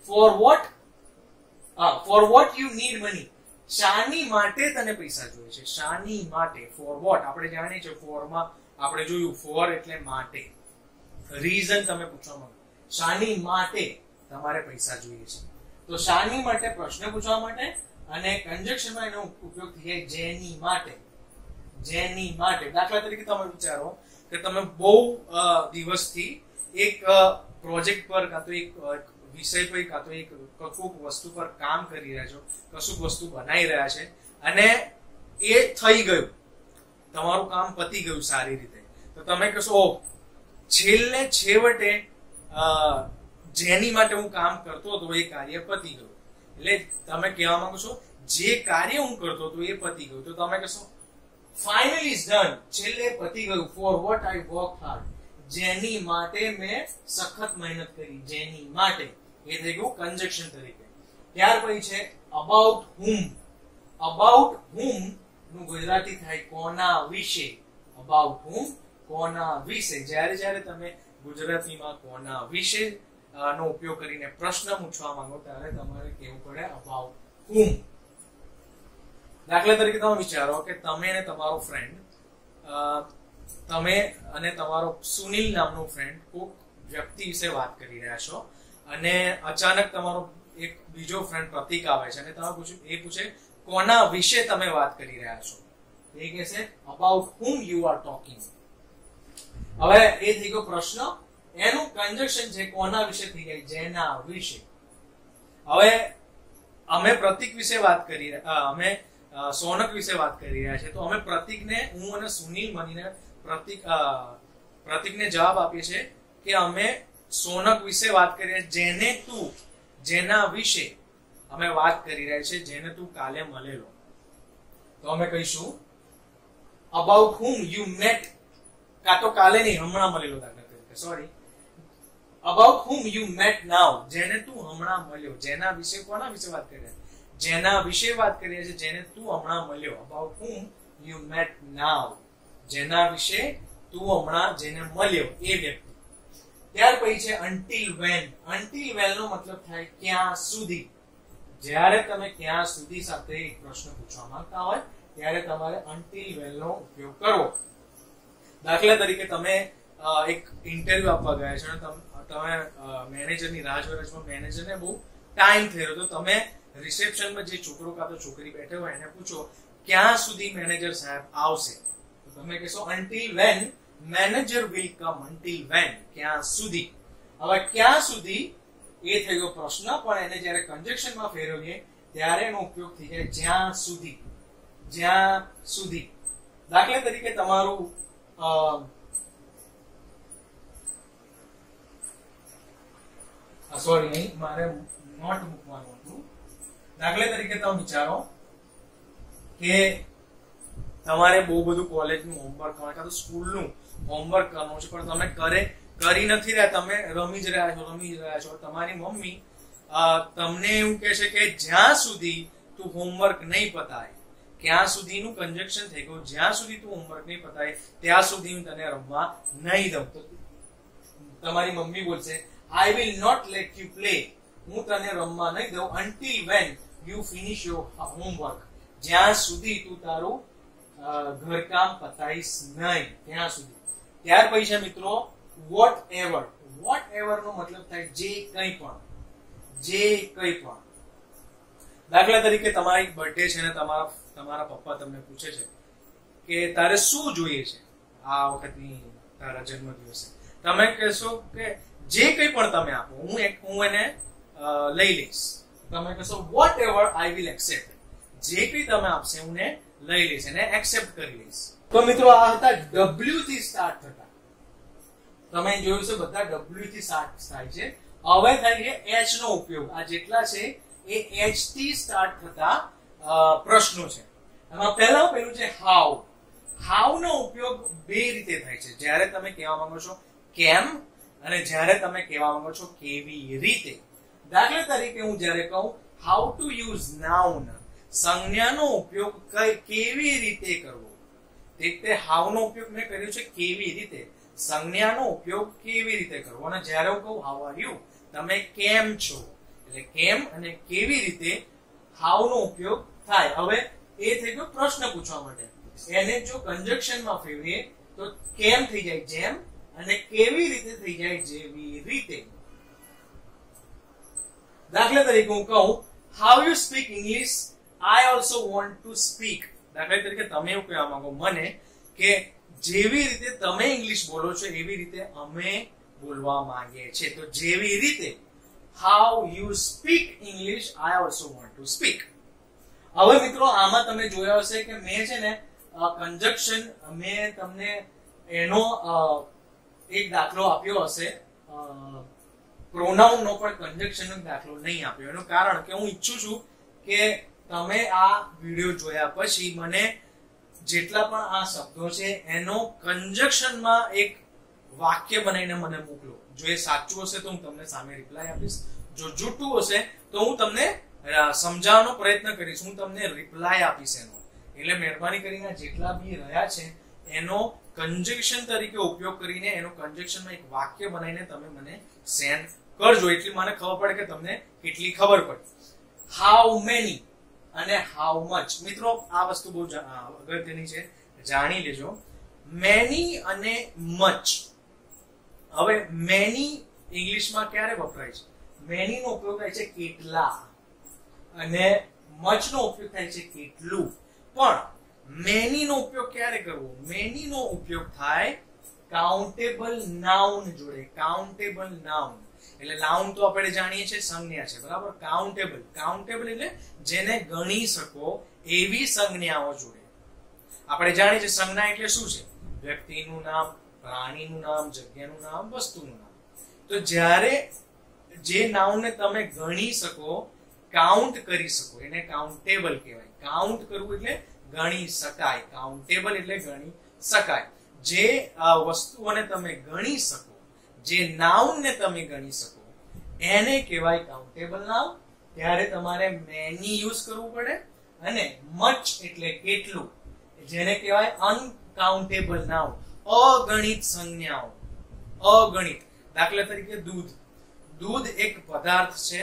for what you need money. શાની માટે તને પૈસા જોઈએ છે, શાની માટે. for what આપણે જાણીએ છીએ, for માં આપણે જોયું for એટલે માટે. રીઝન તમે પૂછવા માંગો, શાની માટે તમારે પૈસા જોઈએ છે. તો શાની માટે પ્રશ્ન પૂછવા માટે, અને કંજક્શનમાં એનો ઉપયોગ થઈ જાય જેની માટે. જેની માટે. દાખલા તરીકે તમે વિચારો કે તમે બહુ દિવસથી એક પ્રોજેક્ટ પર કાં તો એક વિષય પર કાં તો એક કશુંક વસ્તુ પર કામ કરી રહ્યા છો, કશુંક વસ્તુ બનાવી રહ્યા છે અને એ થઈ ગયું, તમારું કામ પતી ગયું સારી રીતે. તો તમે કહેશો છેવટે જેની માટે હું કામ કરતો હતો એ કાર્ય પતી ગયું. એટલે તમે કહેવા માંગો છો જે કાર્ય હું કરતો હતો એ પતી ગયું. તો તમે કહેશો finally is done. છેલ્લે પતી ગયું. for what I worked hard. જેની માટે મેં સખત મહેનત કરી. જેની માટે. એ થઈ ગયું કંજક્શન તરીકે. ત્યાર પછી છે about whom. about whom નું ગુજરાતી થાય કોના વિશે. about whom કોના વિશે. જ્યારે તમે ગુજરાતીમાં કોના વિશે નો ઉપયોગ કરીને પ્રશ્ન પૂછવા માંગો ત્યારે તમારે કહેવું પડે about whom. દાખલા તરીકે તમે વિચારો કે તમે અને તમારો ફ્રેન્ડ, તમે અને તમારો સુનિલ નામનો ફ્રેન્ડ કોઈક વ્યક્તિ વિશે વાત કરી રહ્યા છો અને અચાનક તમારો એક બીજો ફ્રેન્ડ પ્રતીક આવે છે અને તમે પૂછે કોના વિશે તમે વાત કરી રહ્યા છો. એ કહેશે about whom you are talking. હવે એ થઈ ગયો પ્રશ્ન. એનું કંજક્શન છે કોના વિશે થઈ જાય જેના વિશે. હવે અમે પ્રતીક વિશે વાત કરી રહ્યા, અમે સોનક વિશે વાત કરી રહ્યા છે, તો અમે પ્રતીકને, હું અને સુનિલ મળીને પ્રતીકને જવાબ આપીએ છીએ કે અમે સોનક વિશે વાત કરી રહ્યા, જેને તું, જેના વિશે અમે વાત કરી રહ્યા છે, જેને તું કાલે મળેલો. તો અમે કહીશું about whom you met. કાં તો કાલે નહીં, હમણાં મળેલો. દાખલા તરીકે sorry, about whom you met now. જેને તું હમણાં મળ્યો. જેના વિશે, કોના વિશે વાત કરી રહ્યા? જેના વિશે વાત કરી રહ્યા છે, જેને તું હમણાં મળ્યો. about whom you met now. જેના વિશે તું હમણાં જેને મળ્યો એ વ્યક્તિ. ત્યાર પછી છે until when. until when નો મતલબ થાય ક્યાં સુધી. જ્યારે તમે ક્યાં સુધી સાથે એક પ્રશ્ન પૂછવા માંગતા હોય ત્યારે તમારે until when નો ઉપયોગ કરવો. દાખલા તરીકે તમે એક ઇન્ટરવ્યુ આપવા ગયા છો અને તમે મેનેજરની રાહ જોઈ રહ્યા છો, મેનેજરને બહુ ટાઈમ થઈ રહ્યો, તો તમે રિસેપ્શનમાં જે છોકરો કાં તો છોકરી બેઠો હોય એને પૂછો ક્યાં સુધી મેનેજર સાહેબ આવશે. તો તમે કહેશો until when manager will come. until when ક્યાં સુધી. હવે ક્યાં સુધી એ થઈ ગયો પ્રશ્ન, પણ એને જ્યારે કંજક્શનમાં ફેરવીએ ત્યારે એનો ઉપયોગ થઈ જાય જ્યાં સુધી. જ્યાં સુધી. દાખલા તરીકે તમારું સોરી નહીં, મારે નોટ મૂકવાનું હતું. દાખલા તરીકે તમે વિચારો કે તમારે બહુ બધું કોલેજનું હોમવર્ક હોય કાં તો સ્કૂલનું હોમવર્ક કરવાનું છે, પણ તમે કરી નથી રહ્યા, તમે રમી જ રહ્યા છો. તમારી મમ્મી તમને એવું કહે છે કે જ્યાં સુધી તું હોમવર્ક નહીં પતાય, ક્યાં સુધીનું કંજક્શન થઈ ગયું, જ્યાં સુધી તું હોમવર્ક નહીં પતાય ત્યાં સુધી હું તને રમવા નહીં દઉં. તો તમારી મમ્મી બોલશે I will not let you play. હું તને રમવા નહીં દઉં until when you finish your homework. જ્યાં સુધી તું તારું ઘરકામ પતાઈશ નહીં ત્યાં સુધી. ત્યાર પછી મિત્રો whatever. whatever નો મતલબ થાય જે કંઈ પણ. જે કંઈ પણ. દાખલા તરીકે તમારી બર્થડે છે ને તમારા પપ્પા તમને પૂછે છે કે તારે શું જોઈએ છે આ વખતની તારા જન્મદિવસે, તમે કહેશો કે જે કંઈ પણ તમે આપો હું એને લઈ લઈશ. તમે કહેશો whatever I will accept, જે કંઈ તમે આપશે હું લઈ લઈશ, એને એક્સેપ્ટ કરી લઈશ. તો મિત્રો આ હતા W થી સ્ટાર્ટ થતા. તમે જોયું છે બધા W થી સ્ટાર્ટ થાય છે. હવે થાય છે H નો ઉપયોગ. આ જેટલા છે એ H થી સ્ટાર્ટ થતા પ્રશ્નો છે. એમાં પહેલું છે હાઉ. હાઉ નો ઉપયોગ બે રીતે થાય છે. જ્યારે તમે કહેવા માંગો છો કેમ અને જ્યારે તમે કહેવા માંગો છો કેવી રીતે. દાખલા તરીકે હું જ્યારે કહું હાઉ ટુ યુઝ નાઉન, સંજ્ઞાનો ઉપયોગ કેવી રીતે કરવો, તે હાઉ નો ઉપયોગ મેં કર્યો છે કેવી રીતે, સંજ્ઞાનો ઉપયોગ કેવી રીતે કરવો. અને જ્યારે હું કહું હાઉ આર યુ, તમે કેમ છો, એટલે કેમ અને કેવી રીતે હાઉ નો ઉપયોગ થાય. હવે એ થઈ ગયો પ્રશ્ન પૂછવા માટે. એને જો કંજક્શન માં ફેરવીએ તો કેમ થઈ જાય જેમ અને કેવી રીતે થઈ જાય જેવી રીતે. દાખલા તરીકે હું કહું how you speak English, I also want to speak. દાખલા તરીકે તમે એવું કહેવા માંગો મને કે જેવી રીતે તમે ઇંગ્લિશ બોલો છો એવી રીતે અમે બોલવા માંગીએ છીએ. તો જેવી રીતે how you speak English, I also want to speak. હવે મિત્રો આમાં તમે જોયા હશે કે મેં છે ને કંજક્શન, મેં તમને એનો એક દાખલો આપ્યો હશે, પ્રોનાઉન નો પણ કંજક્શન નો દાખલો નહીં આપ્યો. એનું કારણ કે હું ઈચ્છું છું કે તમે આ વિડીયો જોયા પછી મને જેટલા પણ આ શબ્દો છે એનો કંજક્શનમાં એક વાક્ય બનાવીને મને મોકલો. જો એ સાચું હશે તો હું તમને સામે રિપ્લાય આપીશ, જો જૂઠું હશે તો હું તમને સમજાવવાનો પ્રયત્ન કરીશ, હું તમને રિપ્લાય આપીશ એનો. એટલે મહેરબાની કરીને જેટલા બી રહ્યા છે એનો કંજક્શન તરીકે ઉપયોગ કરીને એનો કંજક્શનમાં એક વાક્ય બનાવીને તમે મને સેન્ડ કરજો, એટલી મને ખબર પડે કે તમને કેટલી ખબર પડી. હાઉ મેની અને હાઉ મચ. મિત્રો આ વસ્તુ બહુ અગત્યની છે, જાણી લેજો. મેની અને મચ. હવે મેની ઇંગ્લિશમાં ક્યારે વપરાય છે? મેની નો ઉપયોગ થાય છે કેટલા, અને મચ નો ઉપયોગ થાય છે કેટલું. પણ મેની નો ઉપયોગ ક્યારે કરવો? મેની નો ઉપયોગ થાય કાઉન્ટેબલ નાઉન જોડે. કાઉન્ટેબલ નાઉન એટલે નાઉન તો આપણે જાણીએ છીએ સંજ્ઞા છે, બરાબર. કાઉન્ટેબલ, કાઉન્ટેબલ એટલે જેને ગણી શકો એવી સંજ્ઞાઓ જોડે. આપણે જાણીએ છીએ સંજ્ઞા એટલે શું છે? વ્યક્તિનું નામ, પ્રાણીનું નામ, જગ્યાનું નામ, વસ્તુનું નામ. તો જ્યારે જે નાઉનને તમે ગણી શકો, કાઉન્ટ કરી શકો, એને કાઉન્ટેબલ કહેવાય. કાઉન્ટ કરવું એટલે ગણી શકાય, કાઉન્ટેબલ એટલે ગણી શકાય. જે વસ્તુઓને તમે ગણી શકો, જે નાઉનને તમે ગણી શકો એને કહેવાય કાઉન્ટેબલ નાઉન. ત્યારે તમારે મેની યુઝ કરવું પડે. અને મચ એટલે કેટલું, જેને કહેવાય અનકાઉન્ટેબલ નાઉન, અગણિત સંજ્ઞાઓ. અગણિત. દાખલા તરીકે દૂધ. દૂધ એક પદાર્થ છે,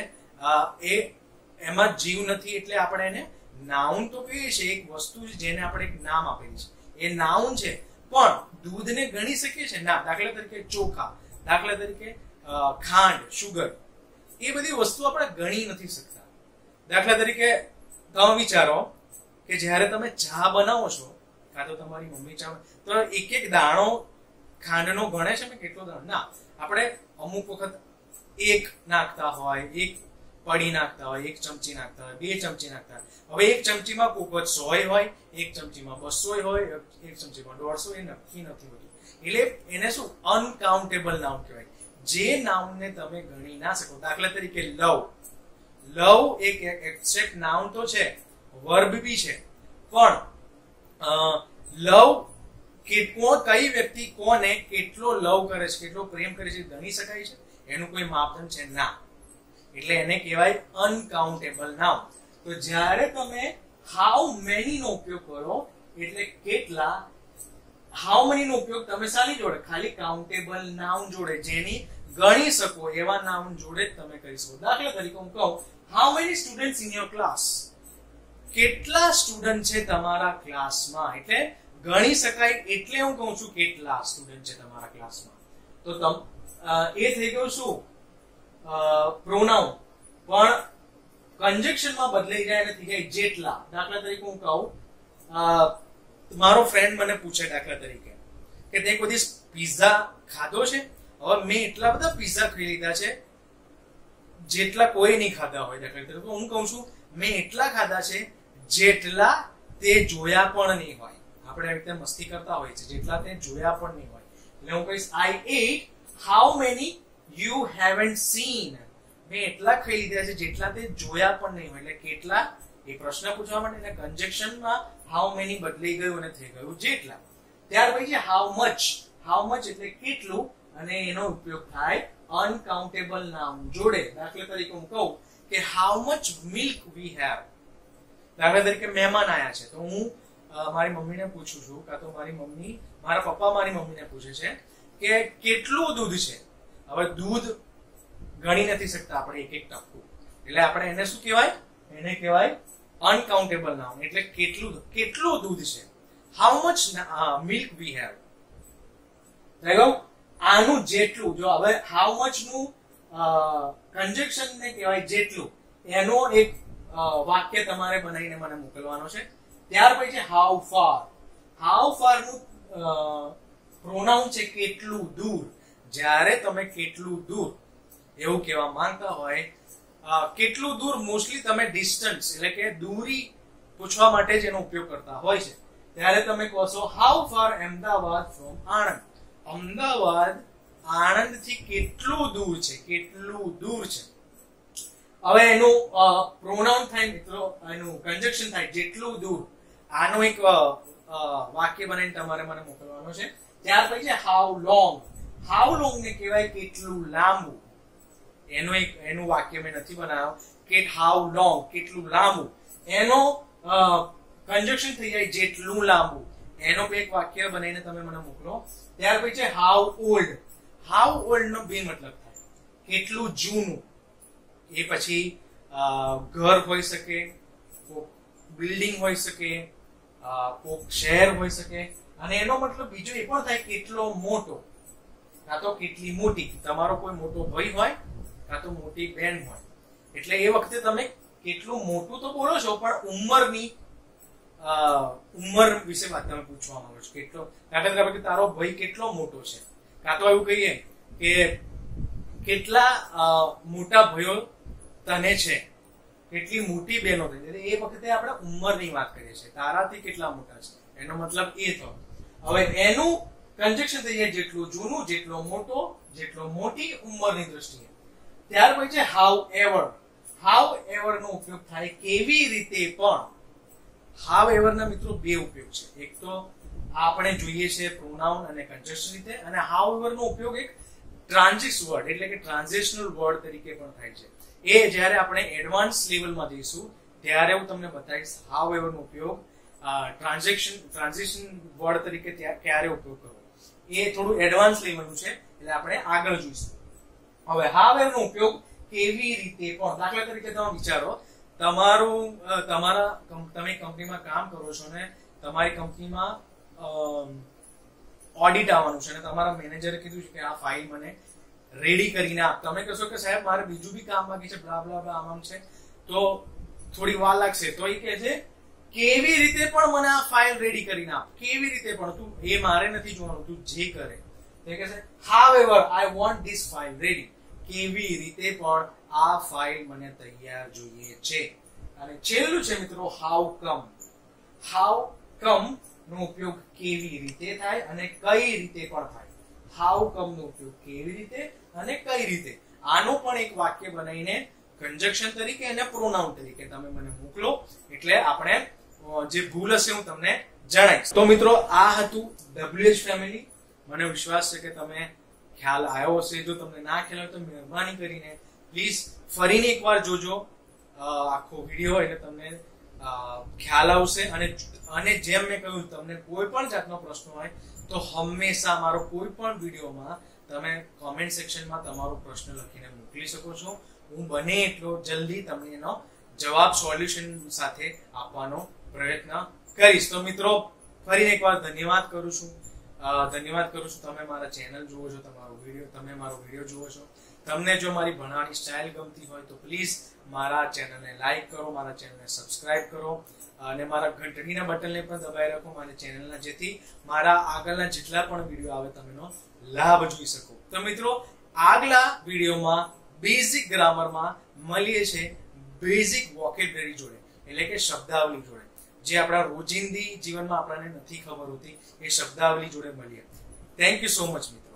એમાં જીવ નથી એટલે આપણે એને નાઉન તો કહીએ છીએ, એક વસ્તુ છે જેને આપણે એક નામ આપેલું છે, એ નાઉન છે. પણ દૂધને ગણી શકીએ છીએ ના. દાખલા તરીકે ચોખા, દાખલા તરીકે ખાંડ, શુગર, એ બધી વસ્તુ આપણે ગણી નથી શકતા. દાખલા તરીકે તમે વિચારો કે જ્યારે તમે ચા બનાવો છો, કાં તો તમારી મમ્મી ચા, તો એક એક દાણો ખાંડનો ગણે છે ને કેટલો દાણો? ના. આપણે અમુક વખત એક નાખતા હોય, એક પડી નાખતા હોય, એક ચમચી નાખતા હોય, 2 ચમચી નાખતા હોય. હવે એક ચમચીમાં કોક 100 હોય, એક ચમચીમાં 200 હોય, એક ચમચીમાં 150, એ નક્કી નથી હોતું. એટલે એને શું અનકાઉન્ટેબલ નાઉન કહેવાય, જે નાઉનને તમે ગણી ના શકો. દાખલા તરીકે લવ. લવ એક એબ્સ્ટ્રેક્ટ નાઉન તો છે, વર્બ બી છે, પણ લવ કઈ વ્યક્તિ કોને કેટલો લવ કરે છે, કેટલો પ્રેમ કરે છે ગણી શકાય છે? એનું કોઈ માપદંડ છે ના. એટલે એને કહેવાય અનકાઉન્ટેબલ નાઉન. તો જ્યારે તમે હાઉ મેની નો ઉપયોગ કરો એટલે કેટલા, હાઉ મેની નો ઉપયોગ તમે શાની જોડે? ખાલી કાઉન્ટેબલ નાઉન જોડે, જેની ગણી શકો એવા નાઉન જોડે જ તમે કરી શકો. દાખલા તરીકે હું કહું how many students in your class. કેટલા સ્ટુડન્ટ છે તમારા ક્લાસમાં? એટલે ગણી શકાય એટલે હું કહું છું કેટલા સ્ટુડન્ટ છે તમારા ક્લાસમાં. તો એ થઈ ગયું શું? પ્રોનાઉન. પણ કંજક્શનમાં બદલાઈ જાય અને થઈ જાય જેટલા. દાખલા તરીકે હું કહું મારો ફ્રેન્ડ મને પૂછે દાખલા તરીકે કે તે કોઈ દિવસ પિઝા ખાધો છે? હવે મેં એટલા બધા પિઝા ખાઈ લીધા છે જેટલા કોઈ નહીં ખાધા હોય. દાખલા તરીકે હું કહું છું મેં એટલા ખાધા છે જેટલા તે જોયા પણ નહીં હોય. આપણે આવી રીતે મસ્તી કરતા હોય છે, જેટલા તે જોયા પણ નહીં હોય. એટલે હું કહીશ I ate how many you haven't seen. મેં એટલા ખાઈ લીધા છે જેટલા તે જોયા પણ નહીં હોય. એટલે કેટલા એ પ્રશ્ન પૂછવા માટે એટલે કન્જેક્શનમાં how many બદલી ગયું અને થઈ ગયું જેટલા. ત્યાર પછી how much. how much એટલે કેટલું, અને એનો ઉપયોગ થાય અનકાઉન્ટેબલ નાઉન જોડે. દાખલા તરીકે હું કહું કે how much milk we have. દાખલા તરીકે મહેમાન આયા છે તો હું મારી મમ્મીને પૂછું છું, કાં તો મારા પપ્પા મારી મમ્મીને પૂછે છે કે કેટલું દૂધ છે. હવે દૂધ ગણી નથી શકતા આપણે એક એક ટપકું, એટલે આપણે એને શું કહેવાય? એને કહેવાય અનકાઉન્ટેબલ નાઉન. એટલે કેટલું દૂધ છે. How much milk we have. આનું જેટલું. જો હવે હાઉ મચ નું કન્જેક્શન ને કહેવાય જેટલું. એનો એક વાક્ય તમારે બનાવીને મને મોકલવાનો છે. ત્યાર પછી હાઉ ફાર. હાઉ ફાર નું પ્રોનાઉન છે કેટલું દૂર. જ્યારે તમે કેટલું દૂર એવું કહેવા માંગતા હોય, કેટલું દૂર મોસ્ટલી તમે ડિસ્ટન્સ એટલે કે દૂરી પૂછવા માટે જ એનો ઉપયોગ કરતા હોય છે. ત્યારે તમે કહો છો how far Ahmedabad from Anand. Ahmedabad Anand થી કેટલું દૂર છે? કેટલું દૂર છે. હવે એનું પ્રોનાઉન થાય મિત્રો, એનું કન્જક્શન થાય જેટલું દૂર. આનો એક વાક્ય બનાવીને તમારે મને મોકલવાનો છે. ત્યાર પછી હાઉ લોંગ. હાઉ લોંગ ને કહેવાય કેટલું લાંબુ. એનું વાક્ય મેં નથી બનાવ્યો કે હાઉ લોંગ કેટલું લાંબુ. એનો કન્જક્શન થઈ જાય જેટલું લાંબુ. એનો એક વાક્ય બનાવીને તમે મને મોકલો. ત્યાર પછી હાઉ ઓલ્ડ. હાઉ ઓલ્ડ નો બે મતલબ થાય. કેટલું જૂનું. એ પછી ઘર હોઈ શકે, બિલ્ડિંગ હોઈ શકે, કોક શહેર હોઈ શકે. અને એનો મતલબ બીજો એ પણ થાય કેટલો મોટો, કાં તો કેટલી મોટી. તમારો કોઈ મોટો ભાઈ હોય કાં તો મોટી બેન હોય, એટલે એ વખતે તમે કેટલું મોટું તો બોલો છો પણ ઉંમર વિશે વાત તમે પૂછવા માંગો છો. કેટલો દાખલા તરીકે તારો ભાઈ કેટલો મોટો છે, કાં તો એવું કહીએ કે કેટલા મોટા ભાઈઓ તને છે, કેટલી મોટી બહેનો છે. એ વખતે આપણે ઉંમરની વાત કરીએ છીએ. તારાથી કેટલા મોટા છે એનો મતલબ એ થયો. હવે એનું કન્જક્શન થઈ જાય જેટલું જૂનું, જેટલો મોટો, જેટલો મોટી ઉંમરની દ્રષ્ટિએ. ત્યાર પછી હાઉ એવર. હાઉ એવર નો ઉપયોગ થાય કેવી રીતે પણ. હાઉ એવર ના મિત્રો બે ઉપયોગ છે. એક તો આપણે જોઈએ છે પ્રોનાઉન અને કન્જક્શન રીતે, અને હાઉ એવર નો ઉપયોગ એક ટ્રાન્ઝિટ વર્ડ એટલે કે ટ્રાન્ઝિશનલ વર્ડ તરીકે પણ થાય છે. એ જ્યારે આપણે એડવાન્સ લેવલમાં જઈશું ત્યારે હું તમને બતાવીશ હાઉ એવર નો ઉપયોગ ટ્રાન્ઝિશન વર્ડ તરીકે ક્યારે ઉપયોગ કરવો. એ થોડું એડવાન્સ લેવલનું છે, એટલે આપણે આગળ જોઈશું. હવે હાઉ એવર નો ઉપયોગ કેવી રીતે પણ. દાખલા તરીકે તમે વિચારો તમે કંપનીમાં કામ કરો છો ને તમારી કંપનીમાં ઓડિટ આવવાનું છે અને તમારા મેનેજરે કીધું છે કે આ ફાઇલ મને રેડી કરીને આપ. તમે કહેશો કે સાહેબ મારે બીજું બી કામ બાકી છે, બ્લા બ્લા બ્લા આમ છે, તો થોડી વાર લાગશે. તો એ કહે છે કેવી રીતે પણ મને આ ફાઇલ રેડી કરીને આપ. કેવી રીતે પણ. તું એ મારે નથી જોવાનું, તું જે કરે. તે કહે છે however I want this file ready. કેવી રીતે પણ આ ફાઇલ મને તૈયાર જોઈએ છે. અને છેલ્લું છે મિત્રો હાઉ કમ. હાઉ કમ નો ઉપયોગ કેવી રીતે થાય અને કઈ રીતે પણ થાય. હાઉ કમ નો ઉપયોગ કેવી રીતે અને કઈ રીતે. આનું પણ એક વાક્ય બનાવીને કન્જક્શન તરીકે અને પ્રોનાઉન તરીકે તમે મને મોકલો, એટલે આપણે જે ભૂલ હશે હું તમને જણાવીશ. તો મિત્રો આ હતું WH ફેમિલી. મને વિશ્વાસ છે કે તમે ખ્યાલ આવ્યો હશે. જો તમને ના ખ્યાલ હોય તો મહેરબાની કરીને પ્લીઝ ફરીને એકવાર જોજો આખો વિડીયો, એટલે તમને ખ્યાલ આવશે. અને જેમ મેં કહ્યું તમને કોઈ પણ જાતનો પ્રશ્ન હોય તો હંમેશા મારો કોઈ પણ વિડીયોમાં તમે કોમેન્ટ સેક્શનમાં તમારો પ્રશ્ન લખીને મોકલી શકો છો. હું બને એટલો જલ્દી તમને એનો જવાબ સોલ્યુશન સાથે આપવાનો પ્રયત્ન કરીશ. તો મિત્રો ફરીને એકવાર ધન્યવાદ કરું છું. ધન્યવાદ કરું છું. તમે મારા ચેનલ જુઓ છો, તમે મારો વિડીયો જુઓ છો. તમને જો મારી ભણાવવાની સ્ટાઇલ ગમતી હોય તો પ્લીઝ મારા ચેનલને લાઈક કરો, મારા ચેનલને સબસ્ક્રાઇબ કરો અને મારા ઘંટડીના બટનને પણ દબાવી રાખો મારી ચેનલના, જેથી મારા આગળના જેટલા પણ વિડીયો આવે તમે એનો લાભ જોઈ શકો. તો મિત્રો, આગલા વિડીયોમાં બેઝિક ગ્રામરમાં મળીએ છે બેઝિક વોકેબ્યુલરી જોડે, એટલે કે શબ્દાવલી જોડે, જે આપણા રોજિંદી જીવનમાં આપણને નથી ખબર હોતી, એ શબ્દાવલી જોડે મળીએ. થેન્ક યુ સો મચ મિત્રો.